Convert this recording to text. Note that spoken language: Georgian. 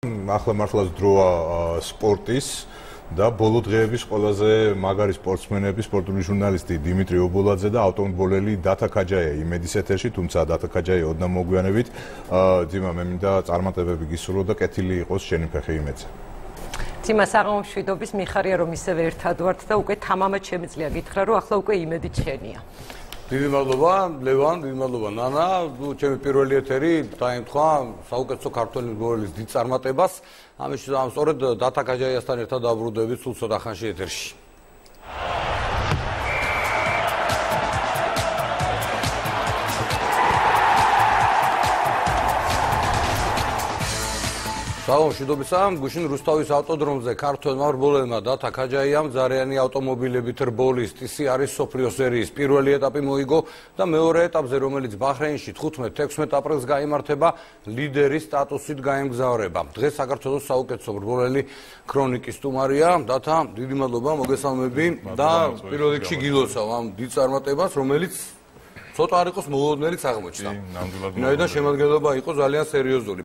ახლა მართლაც დროა სპორტის და ბოლო დღეების ყველაზე მაგარი სპორტსმენები, სპორტული ჟურნალისტი დიმიტრი ობოლაძე და ავტომობილელი დათა ქაჯაია იმედის ეთერში, თუმცა დათა ქაჯაია ოდნავ მოგვიანებით. ძიმა, მე მინდა წარმატებები გისურვო და კეთილი იყოს შენი ფეხი იმედზე. ძიმა, საღამო მშვიდობის, მიხარია რომ ისევე ერთად ვართ და უკვე თამამად შემიძლია გითხრა, რომ ახლა უკვე იმედით შენია. დიდი მადლობა, ლევან, დიდი მადლობა, ნანა. ჩემი პირველი ეთერი დაემთხვა საუკეთესო ქართველი მგლოვერის დიდ წარმატებას. ამის სწორედ დათა ქაჯაიასთან ერთად დაბრუნდებით სულ ცოტა ხანში ეთერში. საღამო მშვიდობისა, გუშინ რუსთავის ავტოდრომზე ქართველმა რბოლელმა დათა ქაჯაიამ ზარიანი ავტომობილებით რბოლის TC არის სოფლიო სერიის პირველი ეტაპი მოიგო და მეორე ეტაპზე, რომელიც ბაჰრეინში 15-16 აპრილს გაიმართება, ლიდერის სტატუსით გაემგზავრება. დღეს საქართველოს საუკეთესო რბოლელი ქრონიკის სტუმარია. დათა, დიდი მადლობა, მოგესალმები და პირველ რიგში გილოცავ ამ დიდ წარმატებას, რომელიც ცოტა არ იყოს მოულოდნელიც აღმოჩნდა. ვინაიდან შემადგენლობა იყო ძალიან სერიოზული.